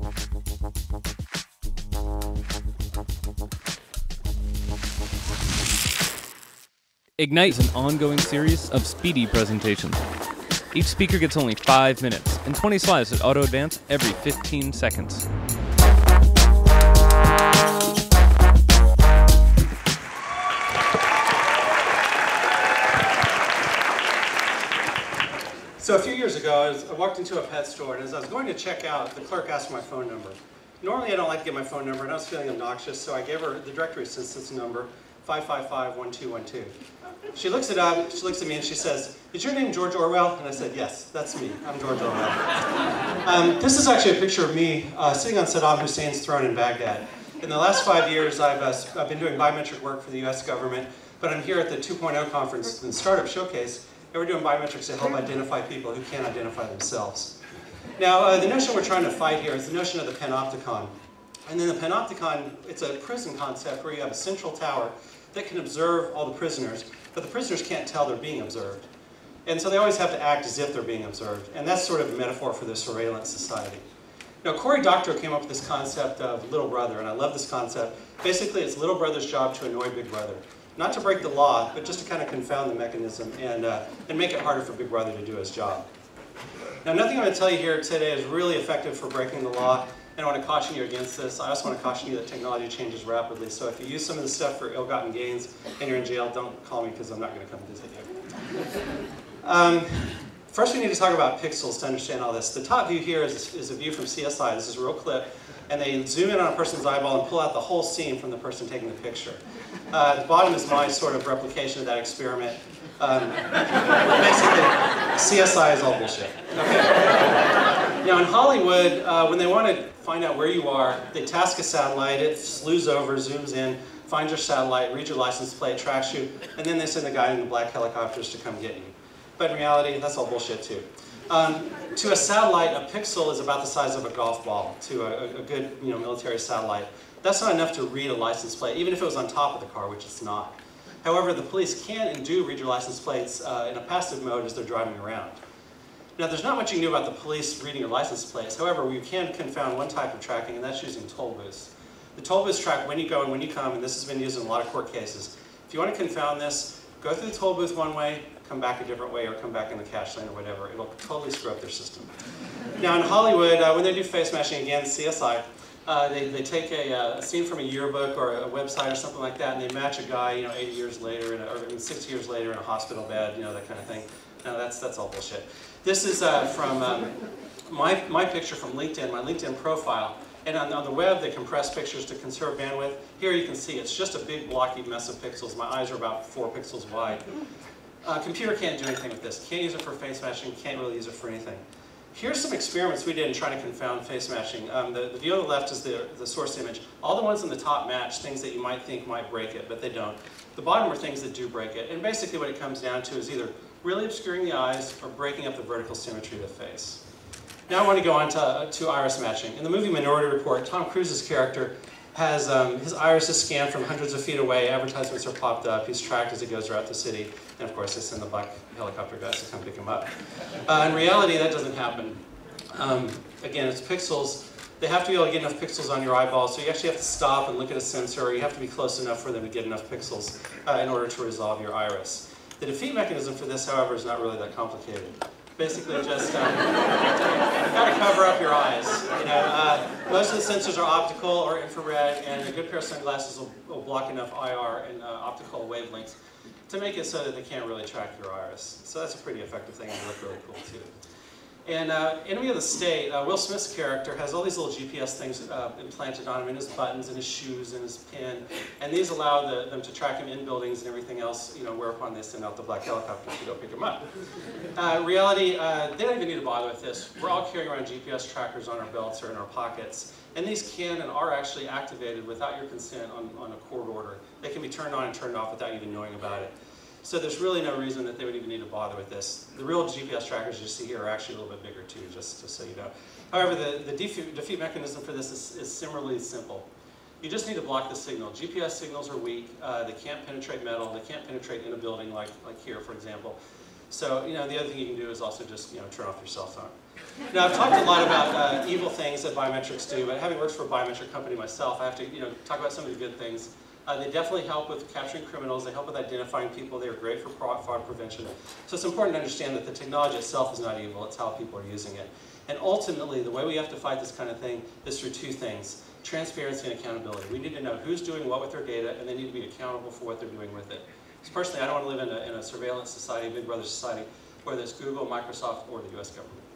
Ignite is an ongoing series of speedy presentations. Each speaker gets only 5 minutes and 20 slides that auto-advance every 15 seconds. So a few years ago, I walked into a pet store, and as I was going to check out, the clerk asked for my phone number. Normally, I don't like to give my phone number, and I was feeling obnoxious, so I gave her the directory assistance number, 555-1212. She looks it up, she looks at me, and she says, "Is your name George Orwell?" And I said, "Yes, that's me. I'm George Orwell." This is actually a picture of me sitting on Saddam Hussein's throne in Baghdad. In the last 5 years, I've been doing biometric work for the US government, but I'm here at the 2.0 conference and Startup Showcase, and we're doing biometrics to help identify people who can't identify themselves. Now, the notion we're trying to fight here is the notion of the panopticon. And then the panopticon, it's a prison concept where you have a central tower that can observe all the prisoners, but the prisoners can't tell they're being observed. And so they always have to act as if they're being observed. And that's sort of a metaphor for the surveillance society. Now, Cory Doctorow came up with this concept of little brother, and I love this concept. Basically, it's little brother's job to annoy big brother. Not to break the law, but just to kind of confound the mechanism and make it harder for big brother to do his job. Now, nothing I'm going to tell you here today is really effective for breaking the law, and I want to caution you against this. I also want to caution you that technology changes rapidly, so if you use some of this stuff for ill-gotten gains and you're in jail, don't call me because I'm not going to come visit you. First, we need to talk about pixels to understand all this. The top view here is a view from CSI. This is a real clip, and they zoom in on a person's eyeball and pull out the whole scene from the person taking the picture. The bottom is my sort of replication of that experiment. Basically, CSI is all bullshit. Okay. Now in Hollywood, when they want to find out where you are, they task a satellite, it slews over, zooms in, finds your satellite, reads your license plate, tracks you, and then they send the guy in the black helicopters to come get you. But in reality, that's all bullshit too. To a satellite, a pixel is about the size of a golf ball to a good military satellite. That's not enough to read a license plate, even if it was on top of the car, which it's not. However, the police can and do read your license plates in a passive mode as they're driving around. Now, there's not much you can do about the police reading your license plates. However, we can confound one type of tracking, and that's using toll booths. The toll booths track when you go and when you come, and this has been used in a lot of court cases. If you want to confound this, go through the toll booth one way, come back a different way, or come back in the cash lane or whatever. It'll totally screw up their system. Now, in Hollywood, when they do face matching, again, CSI, they take a scene from a yearbook or a website or something like that, and they match a guy, 80 years later, or 60 years later in a hospital bed, that kind of thing. No, that's all bullshit. This is from my picture from LinkedIn, my LinkedIn profile. And on the web, they compress pictures to conserve bandwidth. Here you can see it's just a big blocky mess of pixels. My eyes are about 4 pixels wide. Computer can't do anything with this. Can't use it for face matching, can't really use it for anything. Here's some experiments we did in trying to confound face matching. The view on the left is the source image. All the ones on the top match things that you might think might break it, but they don't. The bottom are things that do break it. And basically what it comes down to is either really obscuring the eyes or breaking up the vertical symmetry of the face. Now I want to go on to iris matching. In the movie Minority Report, Tom Cruise's character has his iris is scanned from hundreds of feet away, advertisements are popped up, he's tracked as he goes throughout the city, and of course they send the black helicopter guys to come pick him up. In reality, that doesn't happen. Again, it's pixels. They have to be able to get enough pixels on your eyeball, so you actually have to stop and look at a sensor, or you have to be close enough for them to get enough pixels in order to resolve your iris. The defeat mechanism for this, however, is not really that complicated. Basically just, you've got to cover up your eyes. Most of the sensors are optical or infrared, and a good pair of sunglasses will block enough IR and optical wavelengths to make it so that they can't really track your iris. So that's a pretty effective thing, and they look really cool too. And Enemy of the State, Will Smith's character has all these little GPS things implanted on him in his buttons, and his shoes, and his pin, and these allow them to track him in buildings and everything else, whereupon they send out the black helicopter to go pick him up. Reality, they don't even need to bother with this. We're all carrying around GPS trackers on our belts or in our pockets, and these can and are actually activated without your consent on a court order. They can be turned on and turned off without you even knowing about it. So there's really no reason that they would even need to bother with this. The real GPS trackers you see here are actually a little bit bigger too, just so you know. However, the defeat mechanism for this is similarly simple. You just need to block the signal. GPS signals are weak. They can't penetrate metal. They can't penetrate in a building like here, for example. So the other thing you can do is also just turn off your cell phone. Now, I've talked a lot about evil things that biometrics do, but having worked for a biometric company myself, I have to talk about some of the good things. They definitely help with capturing criminals. They help with identifying people. They are great for fraud prevention. So it's important to understand that the technology itself is not evil. It's how people are using it. And ultimately, the way we have to fight this kind of thing is through two things: transparency and accountability. We need to know who's doing what with their data, and they need to be accountable for what they're doing with it. Because personally, I don't want to live in a surveillance society, Big Brother society, whether it's Google, Microsoft, or the US government.